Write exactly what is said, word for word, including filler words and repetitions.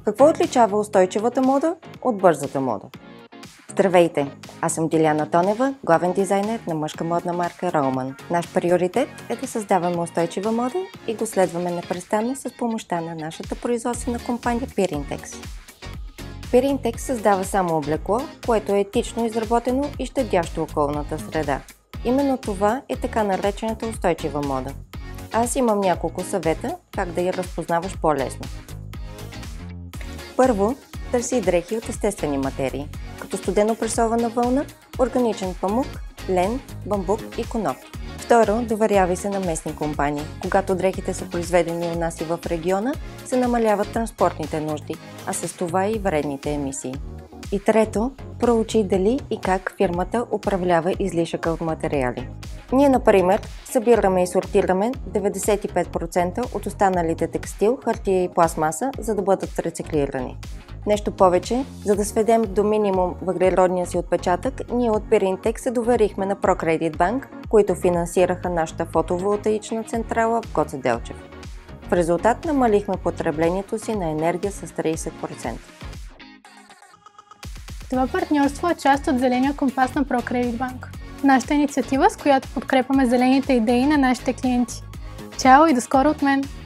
Какво отличава устойчивата мода от бързата мода? Здравейте! Аз съм Диляна Тонева, главен дизайнер на мъжка модна марка Roman. Наш приоритет е да създаваме устойчива мода и го следваме непрестанно с помощта на нашата производствена компания Pirintex. Pirintex създава само облекло, което е етично изработено и щадящо околната среда. Именно това е така наречената устойчива мода. Аз имам няколко съвета как да я разпознаваш по-лесно. Първо, търси дрехи от естествени материи, като студено пресована вълна, органичен памук, лен, бамбук и коноп. Второ, доверявай се на местни компании. Когато дрехите са произведени у нас и в региона, се намаляват транспортните нужди, а с това и вредните емисии. И трето, проучи дали и как фирмата управлява излишъка от материали. Ние, например, събираме и сортираме деветдесет и пет процента от останалите текстил, хартия и пластмаса, за да бъдат рециклирани. Нещо повече, за да сведем до минимум въглеродния си отпечатък, ние от Pirintex се доверихме на ProCredit Bank, които финансираха нашата фотоволтаична централа в Гоце Делчев. В резултат намалихме потреблението си на енергия с тридесет процента. Това партньорство е част от Зеления компас на ProCredit Bank. Нашата инициатива, с която подкрепяме зелените идеи на нашите клиенти. Чао и до скоро от мен!